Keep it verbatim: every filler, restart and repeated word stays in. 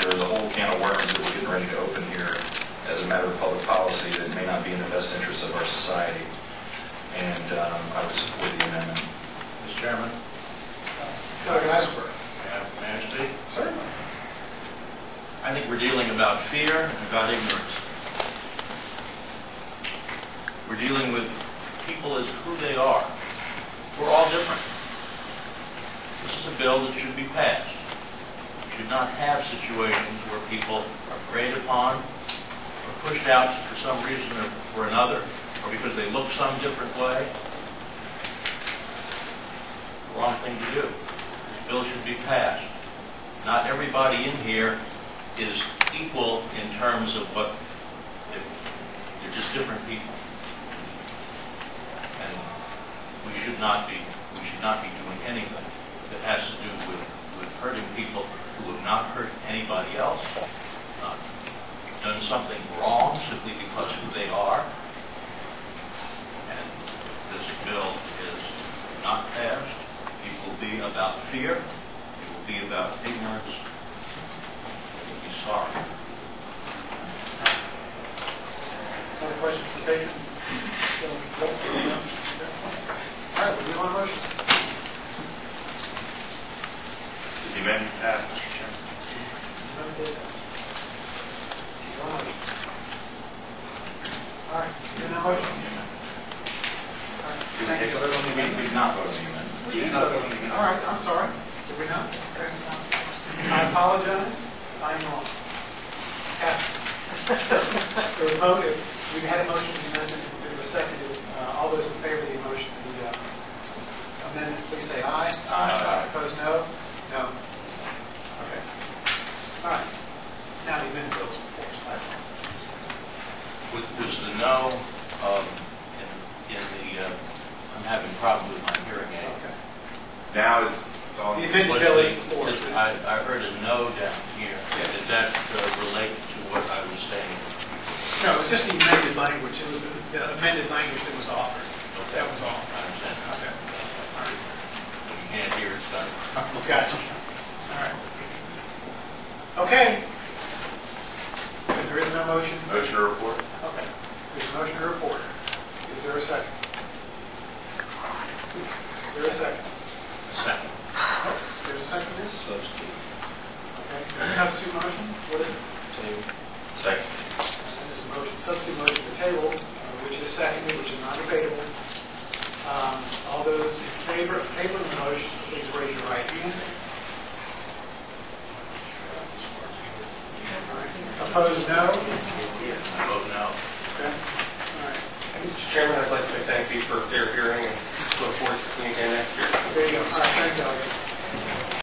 there's a whole can of worms that we're getting ready to open here as a matter of public policy that may not be in the best interest of our society. And um, I would support the amendment. Mister Chairman. Doctor Eisenberg. May I speak? Certainly. I think we're dealing about fear and about ignorance. We're dealing with people as who they are. We're all different. This is a bill that should be passed. We should not have situations where people are preyed upon or pushed out for some reason or for another, or because they look some different way. The wrong thing to do. This bill should be passed. Not everybody in here is equal in terms of what they're, they're just different people. And we should not be we should not be doing anything that has to do with, with hurting people who have not hurt anybody else, not done something wrong simply because who they are. And this bill is not passed. It will be about fear. It will be about ignorance. It will be sorry. Other questions for the patron? All right, we'll do one motion. The amendment passed, Mister Chairman. Seven days. One motion. All right, do no motions. All right, thank you. We did not vote on the amendment. We did not vote on the amendment. All right, I'm sorry. Did we not? Okay. I apologize. I'm wrong. There was vote. We had a motion to amend it. It was seconded. Uh, all those in favor of the motion to the uh, amendment, please say aye. Aye. Opposed, no. No. Okay. All right. Now the amendment goes before us. Was, was the no um, in, in the? Uh, I'm having a problem with my hearing aid. Okay. Now is it's all. The amendment Was bill is the- before us. just- I, I heard a no down here. Does that uh, relate to what I was saying? No, it was just the amended language. It was the, the amended language that was offered. Okay. That was all. I understand. Okay. All right. You can't hear it's done. Gotcha. All right. Okay. If there is no motion. Motion to report. Okay. There's a motion to report. Is there a second? Is there a second? Second. There's a second, Miz? Substitute. Okay. Substitute motion? What is it? Table. Second. There's a motion, substitute motion to table, uh, which is seconded, which is not debatable. Um, all those in favor of tabling the motion, please raise your right hand. All right. Opposed, no? I vote no. Okay. All right. Mister Chairman, I'd like to thank you for a fair hearing and look forward to seeing you again next year. There you go. All right, thank you.